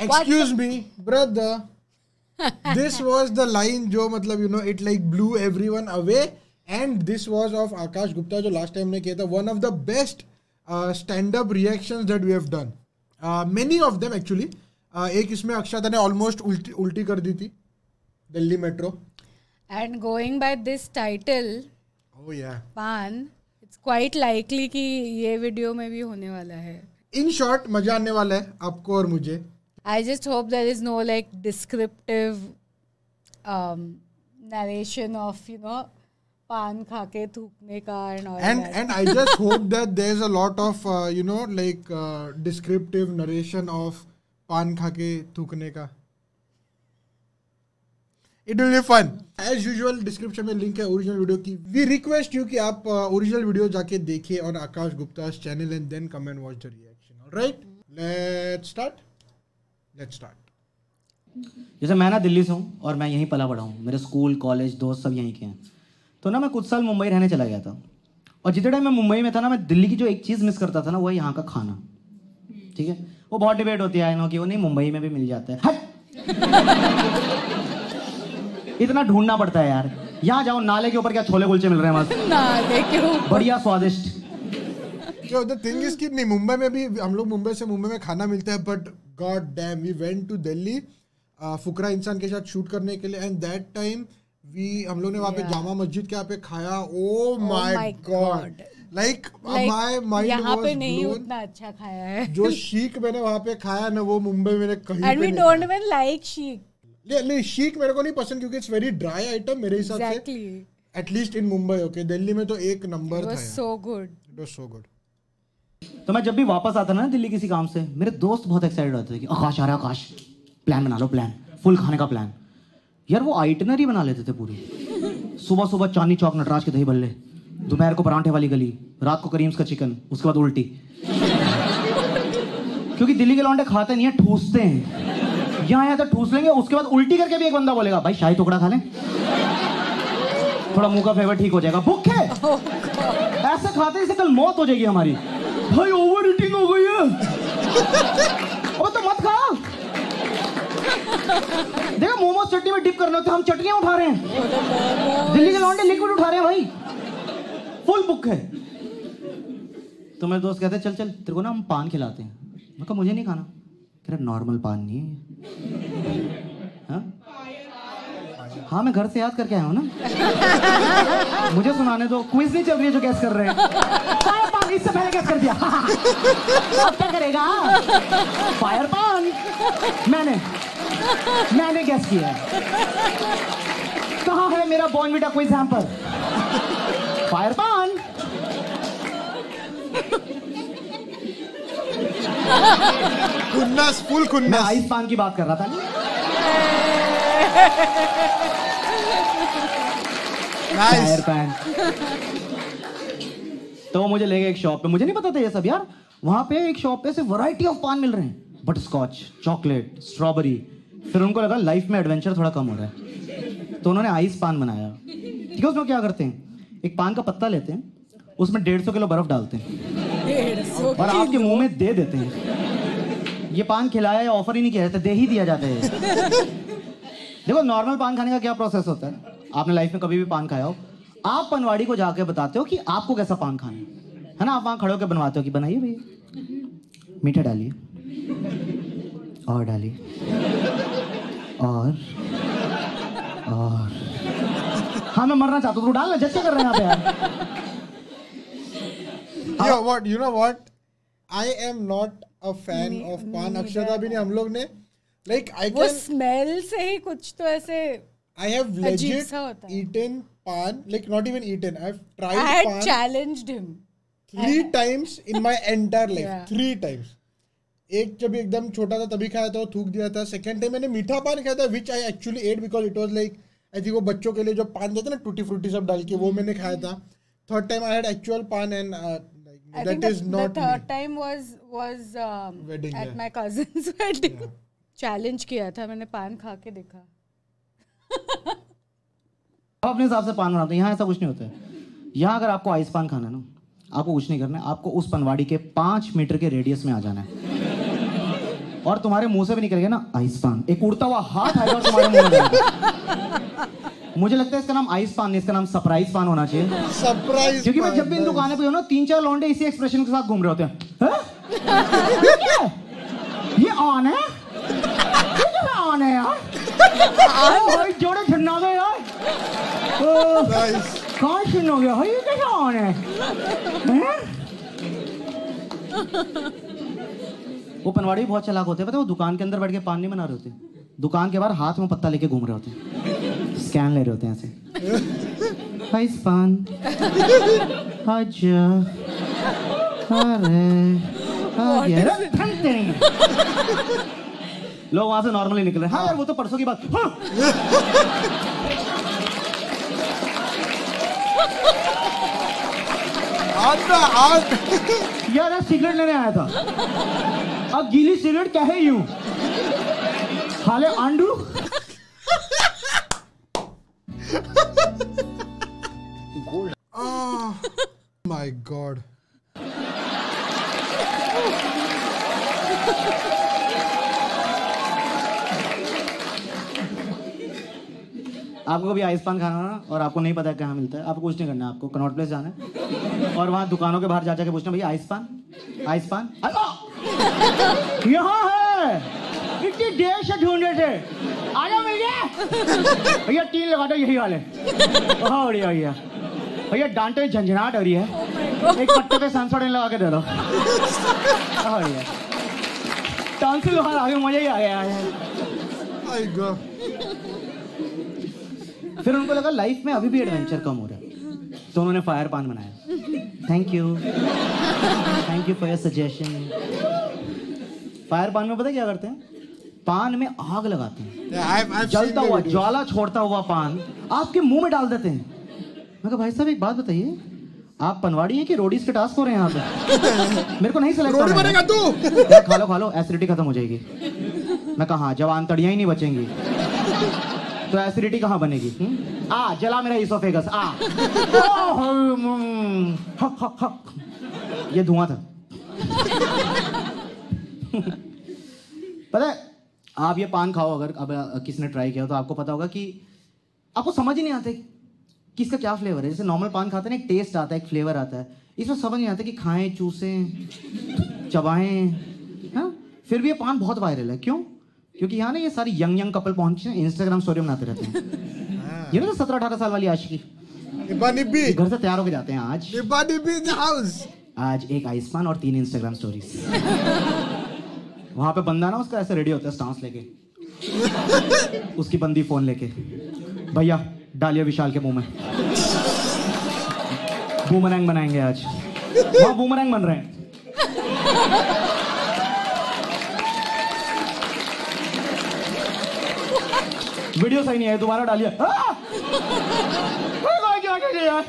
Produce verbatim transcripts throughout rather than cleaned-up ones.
Excuse me, brother. This was the line जो मतलब you know it like blew everyone away, and this was of Akash Gupta जो last time ने किया था. One of the best uh, stand-up reactions that we have done. Uh, many of them actually. Uh, एक इसमें अक्षता ने almost उल्टी उल्टी कर दी थी Delhi metro. And going by this title, oh yeah, पान, it's quite likely कि ये वीडियो में भी होने वाला है. In short, मजा आने वाला है आपको और मुझे. I just hope there is no like descriptive um, narration of you know पान खा के थूकने का and all and that. and I just hope that there's a lot of uh, you know like uh, descriptive narration of पान खा के थूकने का. It will be fun. As usual, description में लिंक है ओरिजिनल वीडियो की. We request you कि आप ओरिजिनल uh, वीडियो जाके देखिए on Akash गुप्ता's channel and then come and watch the reaction. Alright? Let's start. Let's start. जैसे मैं ना दिल्ली से हूँ और मैं यहीं पला बड़ा हूँ. मेरे स्कूल कॉलेज दोस्त सब यहीं के हैं. तो ना मैं कुछ साल मुंबई रहने चला गया था. और जितने टाइम मैं मुंबई में था ना, मैं दिल्ली की जो एक चीज़ मिस करता था ना, वो है यहाँ का खाना. ठीक है, वो बहुत डिबेट होती है कि वो नहीं मुंबई में भी मिल जाता है. हट इतना ढूंढना पड़ता है यार. यहाँ जाओ, नाले के ऊपर क्या छोले कुलचे मिल रहे हैं मस्त. नाले के ऊपर बढ़िया स्वादिष्ट. So the thing is कि नहीं, मुंबई में भी हम लोग मुंबई से मुंबई में खाना मिलता है, but god damn we went to Delhi uh, फुकरा इंसान के साथ शूट करने के लिए, and that time we हम लोग ने वहाँ पे जामा मस्जिद के यहाँ पे खाया. Oh my god, like my mind यहाँ पे was नहीं blown. उतना अच्छा खाया है. जो शीख मैंने वहाँ पे खाया ना, वो मुंबई में कहीं And पे we नहीं don't even like शीख. नहीं, शीख मेरे को नहीं पसंद क्योंकि इट्स वेरी ड्राई आइटम मेरे हिसाब से. At least in Mumbai. Okay, Delhi में तो एक नंबर था. So good. It was so good. तो मैं जब भी वापस आता ना दिल्ली किसी काम से, मेरे दोस्त बहुत एक्साइटेड होते थे कि आकाश आ रहा है, आकाश प्लान बना लो, प्लान फुल खाने का प्लान. यार वो आइटनरी बना लेते थे पूरी. सुबह सुबह चांदनी चौक नटराज के दही भल्ले, दोपहर को परांठे वाली गली, रात को करीम्स का चिकन, उसके बाद उल्टी. क्योंकि दिल्ली के लौंडे खाते नहीं है, ठूसते हैं. यहाँ यहाँ तो ठूस लेंगे, उसके बाद उल्टी करके भी एक बंदा बोलेगा भाई शाही टुकड़ा खा लें, थोड़ा मुंह का फ्लेवर ठीक हो जाएगा. भूखे ऐसे खाते से कल मौत हो जाएगी हमारी. भाई ओवर ईटिंग हो गई है. अब तो मत खा. देखो मोमोज चटनी में डिप करने होते, हम चटनियां उठा रहे हैं. दिल्ली के लौंडे लिक्विड उठा रहे हैं भाई. फुल बुक है. तो मेरे दोस्त कहते चल चल तेरे को ना हम पान खिलाते हैं. मैं कहा मुझे नहीं खाना. कह रहा नॉर्मल पान नहीं है. हाँ हाँ मैं घर से याद करके आया हूँ ना. मुझे सुनाने दो. क्विज नहीं चल रही है जो गैस कर रहे हैं. फायर पान इससे पहले गैस कर दिया. अब क्या करेगा? फायर पान मैंने मैंने गैस किया है. कहाँ है मेरा Bournvita quiz hamper? Fire paan. खुन्नस, फुल खुन्नस. मैं आइस पान की बात कर रहा था. फायर पान. तो मुझे ले गए एक शॉप पे. मुझे नहीं पता था ये सब यार. वहां पे एक शॉप पे से वैरायटी ऑफ पान मिल रहे हैं. Butterscotch, chocolate, strawberry. फिर उनको लगा लाइफ में एडवेंचर थोड़ा कम हो रहा है, तो उन्होंने आइस पान बनाया. ठीक है, उसमें क्या करते हैं, एक पान का पत्ता लेते हैं, उसमें डेढ़ सौ किलो बर्फ डालते हैं और आपके मुंह में दे देते हैं. ये पान खिलाया या ऑफर ही नहीं किया जाता, दे ही दिया जाता है. देखो नॉर्मल पान खाने का क्या प्रोसेस होता है. आपने लाइफ में कभी भी पान खाया हो, आप पनवाड़ी को जाके बताते हो कि आपको कैसा पान खाना है, है ना. आप वहां खड़े होकर बनवाते हो कि बनाइए भैया, मीठा डालिए और डालिए और और हाँ मैं मरना चाहता हूँ, तो डालना. जैसे कर रहे हैं यहाँ पे यार. Yo, what you know what? I am not a fan me, of pan. अक्षता भी नहीं. हम लोग ने like I can. वो smell से ही कुछ तो ऐसे. I have legit eaten pan, like not even eaten. I've tried pan. I had pan challenged him three times in my entire life. Yeah. Three times. एक जब एकदम छोटा था तभी खाया था, वो थूक दिया था. सेकंड टाइम मैंने मीठा पान खाया था, which I actually ate because it was like I think वो बच्चों के लिए जो पान देते ना टूटी फ्रूटी सब डाल के, वो मैंने खाया था. Third time I had actual pan and uh, I that think is the, not the third me. time was was um, wedding, at yeah. my cousin's wedding. Yeah. Challenge किया था मैंने, पान खा के देखा. आप अपने हिसाब से पान बनाते हैं. यहाँ ऐसा कुछ नहीं होता है. यहाँ अगर आपको आइस पान खाना है ना, आपको कुछ नहीं करना है. आपको उस पनवाड़ी के पांच मीटर के रेडियस में आ जाना है. और तुम्हारे मुंह से भी निकल गया ना आइस पान, एक उड़ता हुआ हाथ आएगा और तुम्हारे मुंह में जाएगा। मुझे लगता है इसका नाम आइस पान नहीं, इसका नाम सरप्राइज पान होना चाहिए। सरप्राइज। क्योंकि मैं जब भी इन दुकानों पे हूं ना, तीन चार लौंडे इसी एक्सप्रेशन के साथ घूम रहे होते हैं। ये ऑन है, ये ऑन है यार, भाई जोड़े छिन्ना गए यार, कहाँ छिन्न हो गया भाई, ये कैसा ऑन है? वो पनवाड़ी बहुत चालाक होते हैं, पता है? वो दुकान के अंदर बैठ के पान नहीं बना रहे होते, दुकान के बाहर हाथ में पत्ता लेके घूम रहे होते हैं, स्कैन ले रहे होते हैं ऐसे। आइस पान, आजा, अरे, आगे, लोग वहां से नॉर्मली निकल रहे हैं। हाँ यार वो तो परसों की बात। हाँ। यार सिगरेट लेने आया था, अब गीली सिगरेट क्या है यूं हाले आंडू। My God. आपको कभी आइस पान खाना ना और आपको नहीं पता कहाँ मिलता है, आपको कुछ नहीं करना है, आपको कनॉट प्लेस जाना है और वहाँ दुकानों के बाहर जा जाके पूछना भैया आइस पान, आइस पान यहाँ है, इतनी देर से ढूंढे थे, आ जाओ भैया, भैया तीन लगा दो यही वाले। हाँ बढ़िया भैया, भैया डांटे झंझनाहट हो रही है, एक पत्ते पे सनसोड लगा के दे दो। हाँ भैया टॉन्सिल बाहर आ गए, मजा ही आ गया है। फिर उनको लगा लाइफ में अभी भी एडवेंचर कम हो रहा है, तो उन्होंने फायर पान बनाया। Thank you, thank you for your suggestion. Fire paan में पता क्या करते हैं? पान में आग लगाते हैं, yeah, जलता हुआ ज्वाला छोड़ता हुआ पान आपके मुंह में डाल देते हैं। मैं कहा भाई साहब एक बात बताइए, आप पनवाड़ी हैं कि रोडीज के टास्क हो रहे हैं यहाँ पे? मेरे को नहीं सिलेक्ट रोडी बनेगा तू। खा लो खा लो, एसिडिटी खत्म हो जाएगी। मैं कहा हाँ, जवान तड़ियाँ ही नहीं बचेंगी तो एसिडिटी कहाँ बनेगी? हुँ? आ जला मेरा इसोफेगस आ। हक, हक, हक। ये धुआं था। पता है आप ये पान खाओ, अगर अब किसी ने ट्राई किया तो आपको पता होगा कि आपको समझ ही नहीं आता कि इसका क्या फ्लेवर है। जैसे नॉर्मल पान खाते हैं ना, एक टेस्ट आता है, एक फ्लेवर आता है, इसमें समझ नहीं आता कि खाएं, चूसें, चबाएं, हाँ? फिर भी ये पान बहुत वायरल है। क्यों? क्योंकि यहाँ ना ये सारी यंग यंग कपल पहुंचे हैं, इंस्टाग्राम स्टोरी बनाते रहते हैं। ये ना सत्रह अठारह साल वाली आशिकी घर से तैयार होके जाते हैं। आज आज एक आइस पान और तीन इंस्टाग्राम स्टोरीज। वहां पे बंदा ना उसका ऐसे रेडी होता है स्टांस लेके, उसकी बंदी फोन लेके, भैया डालिए विशाल के मुंह में, बूमरैंग बनाएंगे आज। वहां बूमरैंग बन रहे हैं। वीडियो सही नहीं है, दोबारा डालिए। यार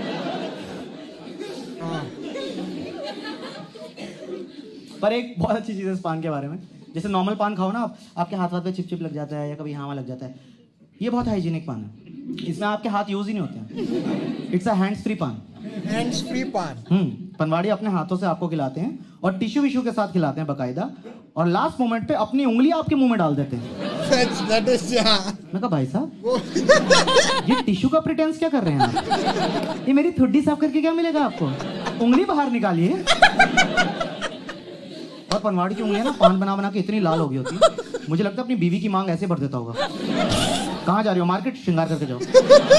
पर एक बहुत अच्छी चीज है इस पान के बारे में, जैसे नॉर्मल पान खाओ ना आप, आपके हाथ हाथ पे चिप चिप लग जाता है या कभी यहाँ लग जाता है। ये बहुत हाइजीनिक पान है, इसमें आपके हाथ यूज ही नहीं होते हैं। It's a hands free paan. Hands free paan. Hmm पनवाड़ी अपने हाथों से आपको खिलाते हैं और टिश्यू विश्यू के साथ खिलाते हैं बकायदा, और लास्ट मोमेंट पे अपनी उंगली आपके मुंह में डाल देते हैं। मैं कहा भाई साहब ये टिश्यू का प्रिटेंस क्या कर रहे हैं आप? ये मेरी थुड्डी साफ करके क्या मिलेगा आपको? उंगली बाहर निकालिए। और पनवाड़ी की उंगलियां ना पान बना बना के इतनी लाल हो गई होती, मुझे लगता है अपनी बीवी की मांग ऐसे भर देता होगा। कहाँ जा रही हो? मार्केट, श्रृंगार करके जाओ।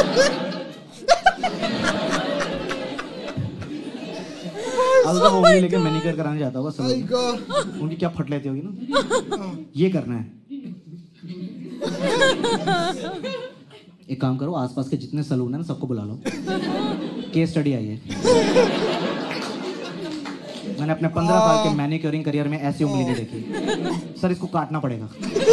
अब तो वो उंगली लेके मैनिक्योर कराने जाता होगा सब। उनकी क्या फट लेती होगी ना। ये करना है। एक काम करो, आसपास के जितने सलून है ना सबको बुला लो, केस स्टडी आई है। मैंने अपने पंद्रह साल के मैनिक्योरिंग करियर में ऐसी उंगली नहीं देखी। सर इसको काटना पड़ेगा।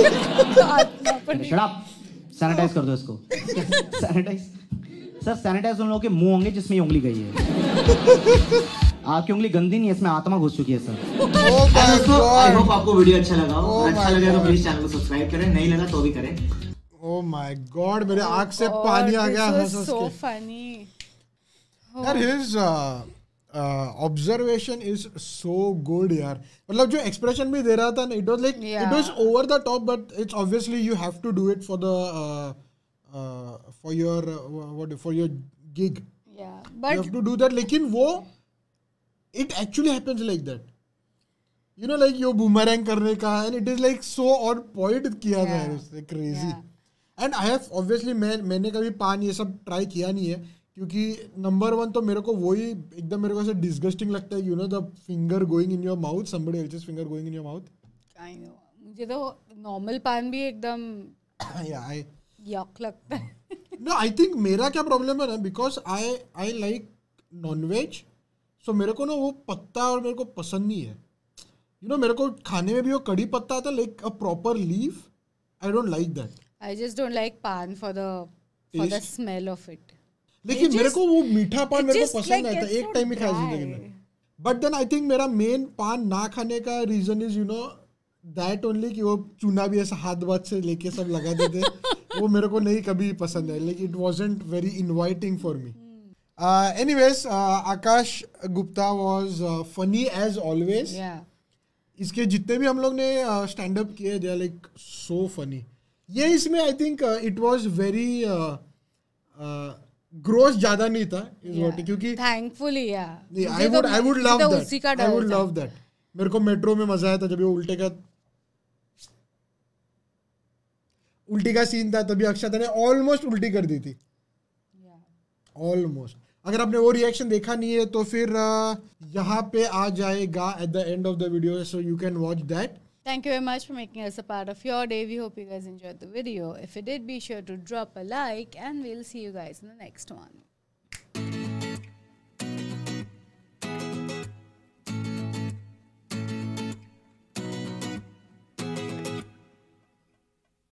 शट अप, सैनिटाइज कर दो इसको। सैनिटाइज सर, सैनिटाइज उन लोगों के मुंह होंगे जिसमें ये उंगली गई है। आपकी उंगली गंदी नहीं है, इसमें आत्मा घुस चुकी है सर। आई होप आपको वीडियो अच्छा लगा हो। अच्छा लगा तो प्लीज चैनल को सब्सक्राइब करें, नहीं लगा तो भी करें। ओह माय गॉड, मेरे आंख से पानी आ गया हंस हंस के। सो फनी यार his observation is so good यार. मतलब जो एक्सप्रेशन भी दे रहा था ना, it was like it was over the top, but it's obviously you have to do it for the for your what for your gig. Yeah, You but have to do that. लेकिन वो it actually happens like that. You know, like yo boomerang करने का, and it is like so on point किया गया है उससे, crazy. Yeah. And I have obviously मैं मैंने कभी पान ये सब ट्राई किया नहीं है, क्योंकि नंबर वन तो मेरे को वही एकदम मेरे को ऐसे डिस्गस्टिंग लगता है, you know, the finger going in your mouth, somebody else's finger going in your mouth. I know, मुझे तो नॉर्मल पान भी एकदम Yeah, I yuck लगता है. no, I think मेरा क्या प्रॉब्लम है ना, because I I like non veg, so मेरे को ना वो पत्ता और मेरे को पसंद नहीं है. यू नो, मेरे को खाने में भी वो कड़ी पत्ता आता है, like a proper leaf, I don't like that. I just don't like pan for the for the smell of it. लेकिन It मेरे just- को वो मीठा पान it मेरे को just, पसंद like, आता है, gets एक so टाइम ही खाया dry. जिंदगी में. बट देन आई थिंक मेरा मेन पान ना खाने का reason is, you know, that only कि वो चूना भी ऐसा हाथ बात से लेके सब लगा देते. वो मेरे को नहीं कभी पसंद है, like it wasn't very inviting for me. Anyways, Akash Gupta was funny as always. Yeah. इसके जितने भी हम लोग ने स्टैंड अप किए, they are like so funny. ये इसमें I think it was very gross ज्यादा नहीं था इस Yeah. वोट, क्योंकि Thankfully, yeah. I would I would love मुझे तो उसी का दैट. आई डर वुड था. Love that. मेरे को मेट्रो में मजा आया था जब ये उल्टे का उल्टी का सीन था, तभी अक्षता ने ऑलमोस्ट उल्टी कर दी थी. Yeah. ऑलमोस्ट. अगर आपने वो रिएक्शन देखा नहीं है तो फिर uh, यहाँ पे आ जाएगा at the end of the video, so you can watch that. Thank you very much for making us a part of your day. We hope you guys enjoyed the video. If you did, be sure to drop a like and we'll see you guys in the next one.